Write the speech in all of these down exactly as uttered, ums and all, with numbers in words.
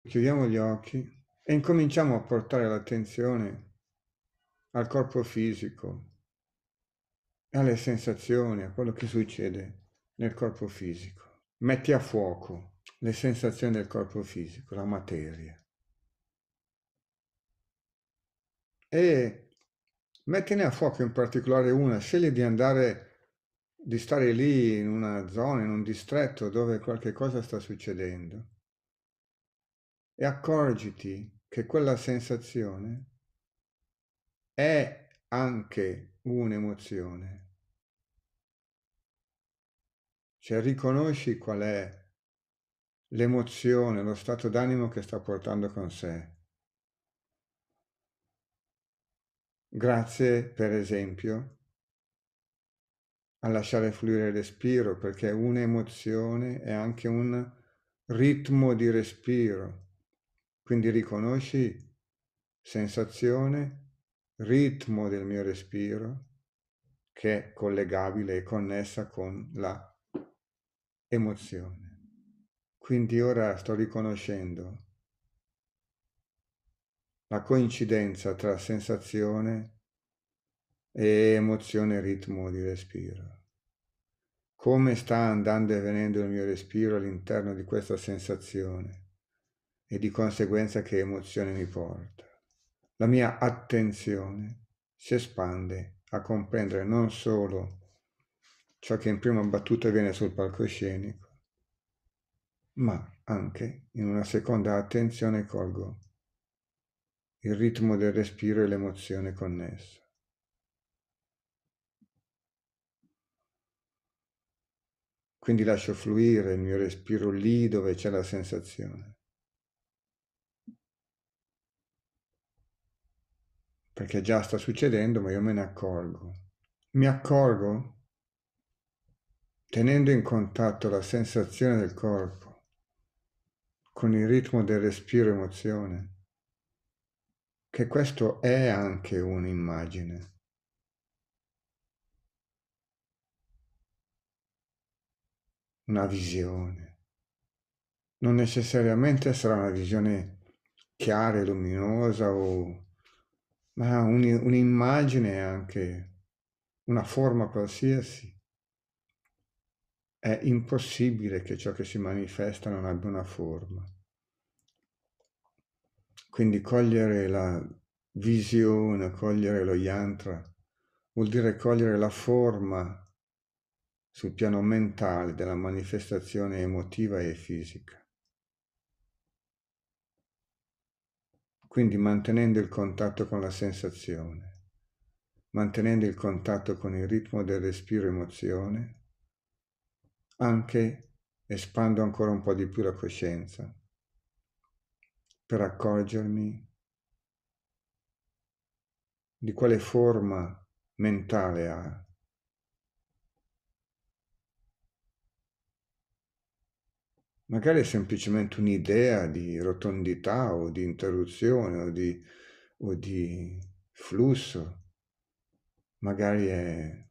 Chiudiamo gli occhi e incominciamo a portare l'attenzione al corpo fisico e alle sensazioni, a quello che succede nel corpo fisico. Metti a fuoco le sensazioni del corpo fisico, la materia. E mettine a fuoco in particolare una, scegli di andare, di stare lì in una zona, in un distretto dove qualche cosa sta succedendo e accorgiti che quella sensazione è anche un'emozione. Cioè riconosci qual è l'emozione, lo stato d'animo che sta portando con sé. Grazie, per esempio, a lasciare fluire il respiro, perché un'emozione è anche un ritmo di respiro. Quindi riconosci sensazione, ritmo del mio respiro, che è collegabile e connessa con la emozione. Quindi ora sto riconoscendo la coincidenza tra sensazione e emozione e ritmo di respiro. Come sta andando e venendo il mio respiro all'interno di questa sensazione e di conseguenza che emozione mi porta. La mia attenzione si espande a comprendere non solo ciò che in prima battuta viene sul palcoscenico, ma anche in una seconda attenzione colgo il ritmo del respiro e l'emozione connessa. Quindi lascio fluire il mio respiro lì dove c'è la sensazione. Perché già sta succedendo, ma io me ne accorgo. Mi accorgo tenendo in contatto la sensazione del corpo con il ritmo del respiro e emozione, che questo è anche un'immagine. Una visione. Non necessariamente sarà una visione chiara e luminosa, o... ma un, un'immagine è anche una forma qualsiasi. È impossibile che ciò che si manifesta non abbia una forma. Quindi cogliere la visione, cogliere lo yantra, vuol dire cogliere la forma sul piano mentale della manifestazione emotiva e fisica. Quindi mantenendo il contatto con la sensazione, mantenendo il contatto con il ritmo del respiro emozione, anche espando ancora un po' di più la coscienza per accorgermi di quale forma mentale ha. Magari è semplicemente un'idea di rotondità o di interruzione o di, o di flusso, magari è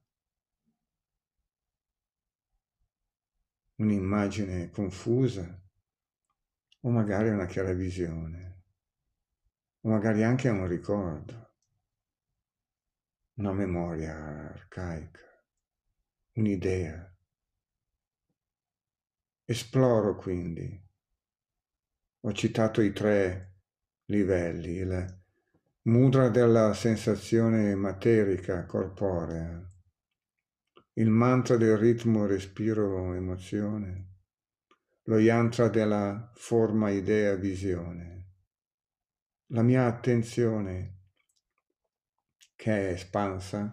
un'immagine confusa, o magari è una chiara visione, o magari anche è un ricordo, una memoria arcaica, un'idea. Esploro quindi. Ho citato i tre livelli, il mudra della sensazione materica, corporea, il mantra del ritmo, respiro, emozione, lo yantra della forma, idea, visione. La mia attenzione, che è espansa,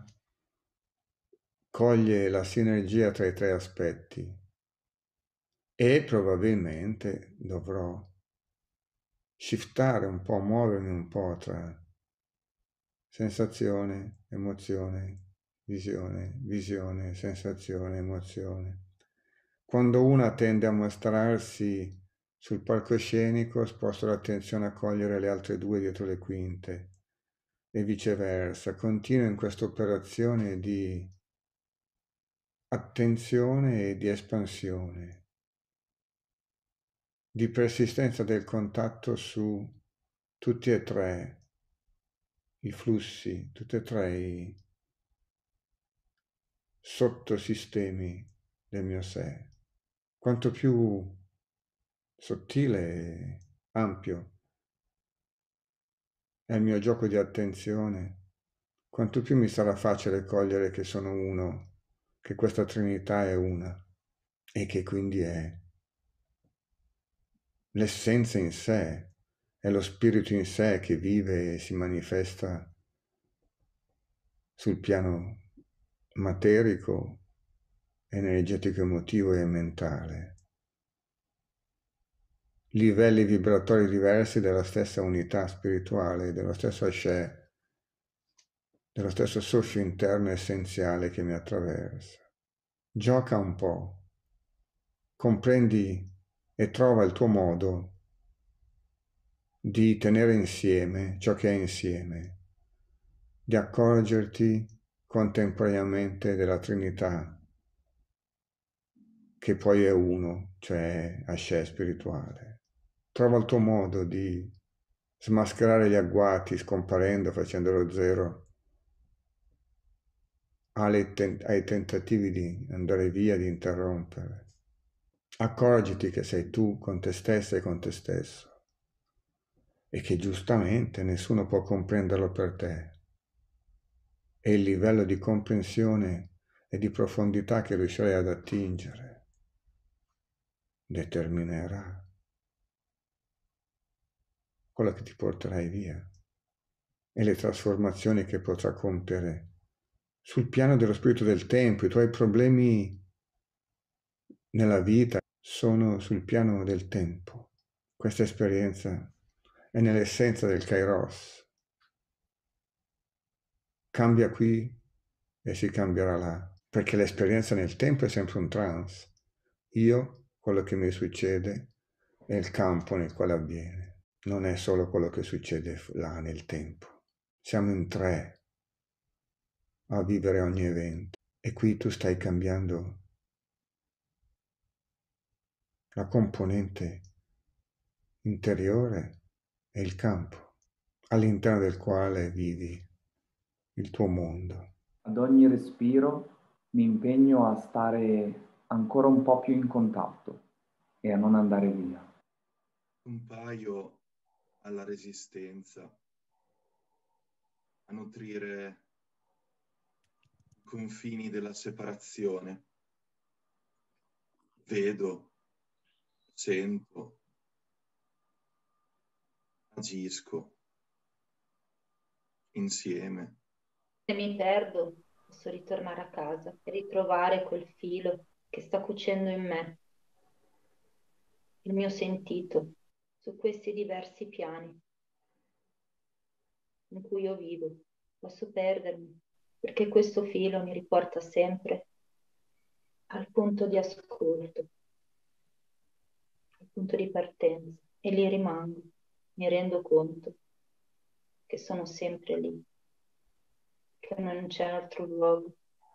coglie la sinergia tra i tre aspetti e probabilmente dovrò shiftare un po', muovermi un po' tra sensazione, emozione, visione, visione, sensazione, emozione. Quando una tende a mostrarsi sul palcoscenico, sposto l'attenzione a cogliere le altre due dietro le quinte e viceversa. Continuo in questa operazione di attenzione e di espansione, di persistenza del contatto su tutti e tre i flussi, tutti e tre i sottosistemi del mio sé. Quanto più sottile e ampio è il mio gioco di attenzione, quanto più mi sarà facile cogliere che sono uno, che questa Trinità è una e che quindi è l'essenza in sé, è lo spirito in sé che vive e si manifesta sul piano materico, energetico, emotivo e mentale. Livelli vibratori diversi della stessa unità spirituale, dello stesso Ashe, dello stesso soffio interno essenziale che mi attraversa. Gioca un po', comprendi e trova il tuo modo di tenere insieme ciò che è insieme, di accorgerti contemporaneamente della Trinità, che poi è uno, cioè Ashe spirituale. Trova il tuo modo di smascherare gli agguati, scomparendo, facendolo zero, ai tentativi di andare via, di interrompere. Accorgiti che sei tu con te stessa e con te stesso e che giustamente nessuno può comprenderlo per te. E il livello di comprensione e di profondità che riuscirai ad attingere determinerà quello che ti porterai via e le trasformazioni che potrà compiere sul piano dello spirito del tempo. I tuoi problemi nella vita sono sul piano del tempo. Questa esperienza è nell'essenza del Kairos. Cambia qui e si cambierà là, perché l'esperienza nel tempo è sempre un trance. Io, quello che mi succede, è il campo nel quale avviene. Non è solo quello che succede là nel tempo. Siamo in tre a vivere ogni evento. E qui tu stai cambiando la componente interiore e il campo all'interno del quale vivi il tuo mondo. Ad ogni respiro mi impegno a stare ancora un po' più in contatto e a non andare via. Compaio alla resistenza, a nutrire i confini della separazione. Vedo, sento, agisco insieme. Se mi perdo, posso ritornare a casa e ritrovare quel filo che sta cucendo in me, il mio sentito, su questi diversi piani in cui io vivo. Posso perdermi, perché questo filo mi riporta sempre al punto di ascolto, al punto di partenza, e lì rimango, mi rendo conto che sono sempre lì, che non c'è altro luogo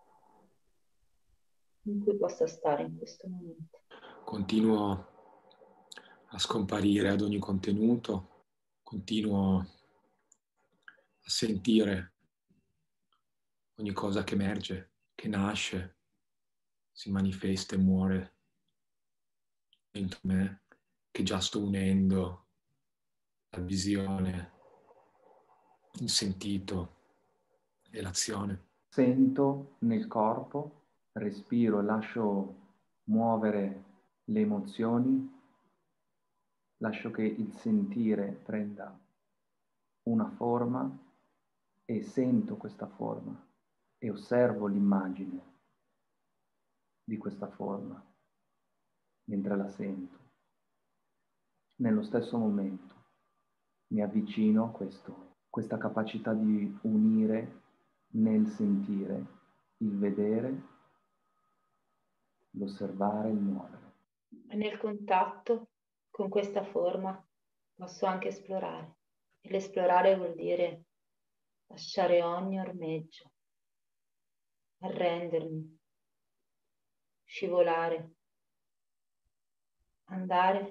in cui possa stare in questo momento. Continuo a scomparire ad ogni contenuto, continuo a sentire ogni cosa che emerge, che nasce, si manifesta e muore dentro me, che già sto unendo la visione, il sentito e l'azione. Sento nel corpo, respiro e lascio muovere le emozioni, lascio che il sentire prenda una forma e sento questa forma e osservo l'immagine di questa forma mentre la sento. Nello stesso momento mi avvicino a questo, questa capacità di unire nel sentire, il vedere, l'osservare, il muovere. E nel contatto con questa forma posso anche esplorare. E l'esplorare vuol dire lasciare ogni ormeggio, arrendermi, scivolare, andare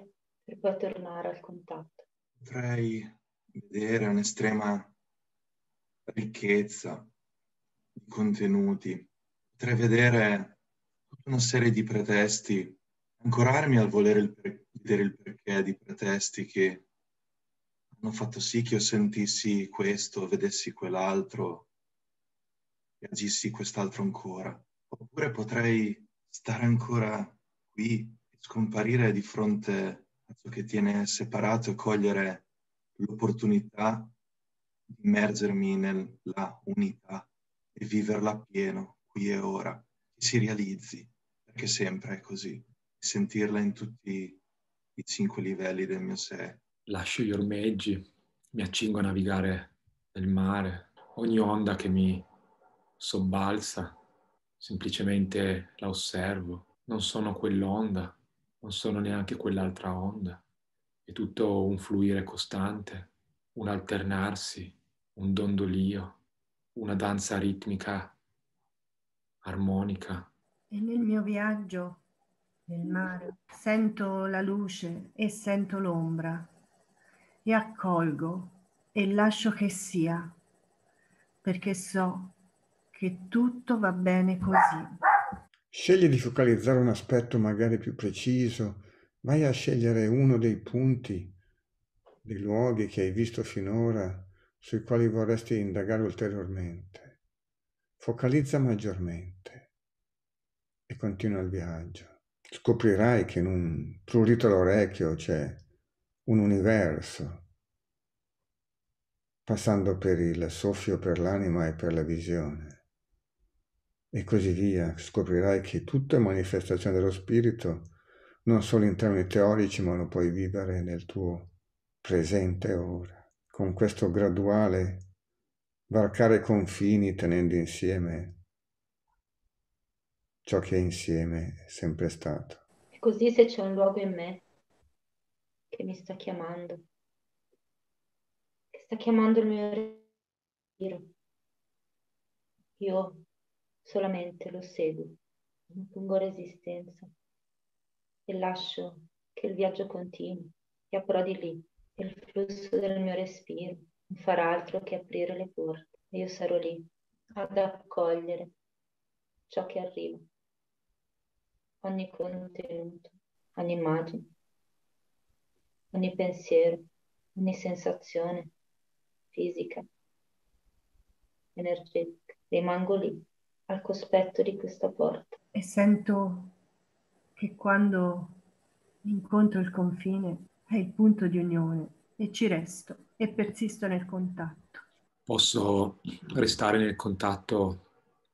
per poi tornare al contatto. Potrei vedere un'estrema ricchezza di contenuti, potrei vedere tutta una serie di pretesti, ancorarmi al volere il per- vedere il perché di pretesti che hanno fatto sì che io sentissi questo, vedessi quell'altro e agissi quest'altro ancora. Oppure potrei stare ancora qui e scomparire di fronte a ciò che tiene separato e cogliere l'opportunità di immergermi nella unità e viverla pieno, qui e ora, che si realizzi, perché sempre è così, e sentirla in tutti i cinque livelli del mio sé. Lascio gli ormeggi, mi accingo a navigare nel mare, ogni onda che mi sobbalza, semplicemente la osservo. Non sono quell'onda, non sono neanche quell'altra onda. È tutto un fluire costante, un alternarsi, un dondolio, una danza ritmica, armonica. E nel mio viaggio nel mare sento la luce e sento l'ombra e accolgo e lascio che sia, perché so che tutto va bene così. Scegli di focalizzare un aspetto magari più preciso, vai a scegliere uno dei punti, dei luoghi che hai visto finora, sui quali vorresti indagare ulteriormente. Focalizza maggiormente e continua il viaggio. Scoprirai che in un prurito all'orecchio c'è un universo, passando per il soffio per l'anima e per la visione. E così via. Scoprirai che tutto è manifestazione dello spirito, non solo in termini teorici, ma lo puoi vivere nel tuo presente ora. Con questo graduale varcare confini tenendo insieme ciò che è insieme è sempre stato. E così se c'è un luogo in me che mi sta chiamando, che sta chiamando il mio respiro, io solamente lo seguo, non pongo resistenza e lascio che il viaggio continui e approdi lì. E il flusso del mio respiro non farà altro che aprire le porte e io sarò lì ad accogliere ciò che arriva, ogni contenuto, ogni immagine, ogni pensiero, ogni sensazione fisica, energetica. Rimango lì, al cospetto di questa porta. E sento che quando incontro il confine è il punto di unione e ci resto e persisto nel contatto. Posso restare nel contatto,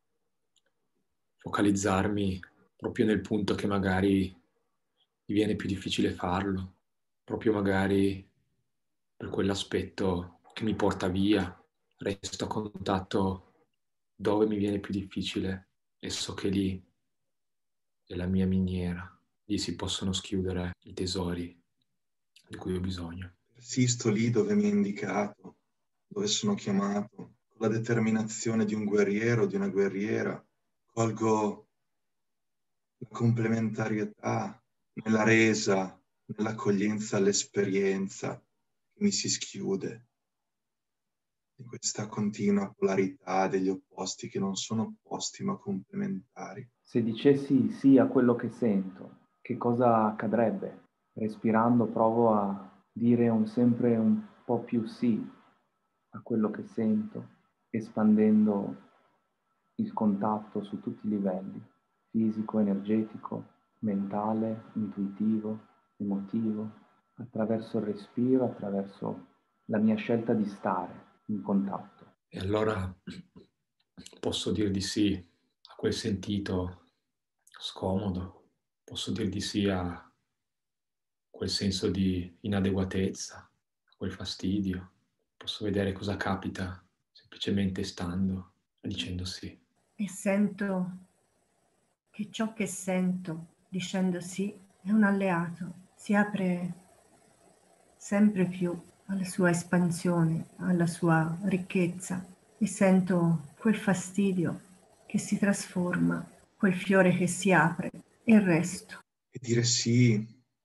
focalizzarmi proprio nel punto che magari mi viene più difficile farlo, proprio magari per quell'aspetto che mi porta via. Resto a contatto dove mi viene più difficile e so che lì è la mia miniera. Lì si possono schiudere i tesori di cui ho bisogno. Persisto lì dove mi è indicato, dove sono chiamato, con la determinazione di un guerriero, di una guerriera. Colgo la complementarietà nella resa, nell'accoglienza all'esperienza che mi si schiude, di questa continua polarità degli opposti che non sono opposti ma complementari. Se dicessi sì a quello che sento, che cosa accadrebbe? Respirando provo a dire un sempre un po' più sì a quello che sento, espandendo il contatto su tutti i livelli, fisico, energetico, mentale, intuitivo, emotivo, attraverso il respiro, attraverso la mia scelta di stare in contatto. E allora posso dir di sì a quel sentito scomodo, posso dir di sì a quel senso di inadeguatezza, a quel fastidio. Posso vedere cosa capita semplicemente stando e dicendo sì. E sento che ciò che sento dicendo sì è un alleato, si apre sempre più alla sua espansione, alla sua ricchezza e sento quel fastidio che si trasforma, quel fiore che si apre e il resto. E dire sì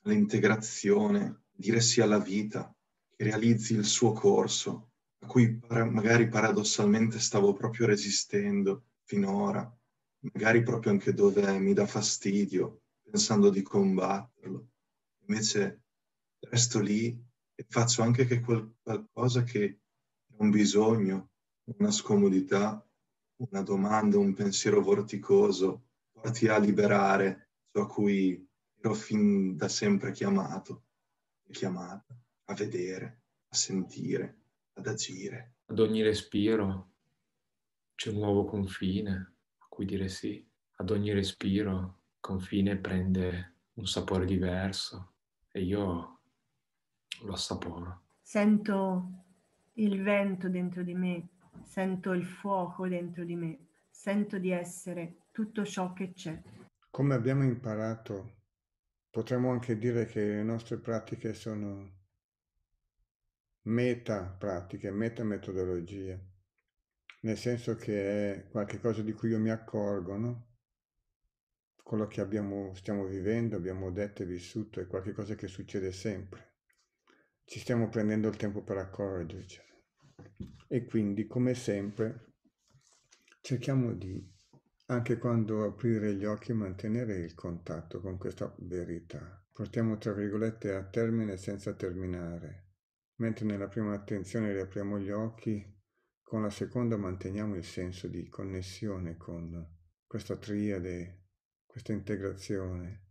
all'integrazione, dire sì alla vita, che realizzi il suo corso, a cui magari paradossalmente stavo proprio resistendo finora, magari proprio anche dove mi dà fastidio, pensando di combatterlo. Invece resto lì e faccio anche che quel qualcosa che è un bisogno, una scomodità, una domanda, un pensiero vorticoso, porti a liberare ciò a cui ero fin da sempre chiamato e chiamata a vedere, a sentire, ad agire. Ad ogni respiro c'è un nuovo confine a cui dire sì. Ad ogni respiro il confine prende un sapore diverso e io lo assaporo. Sento il vento dentro di me, sento il fuoco dentro di me, sento di essere tutto ciò che c'è. Come abbiamo imparato, potremmo anche dire che le nostre pratiche sono meta pratiche, meta metodologie, nel senso che è qualcosa di cui io mi accorgo, no? Quello che abbiamo, stiamo vivendo, abbiamo detto e vissuto, è qualcosa che succede sempre. Ci stiamo prendendo il tempo per accorgercene. E quindi, come sempre, cerchiamo di, anche quando aprire gli occhi, mantenere il contatto con questa verità. Portiamo, tra virgolette, a termine senza terminare. Mentre nella prima attenzione riapriamo gli occhi, con la seconda manteniamo il senso di connessione con questa triade, questa integrazione.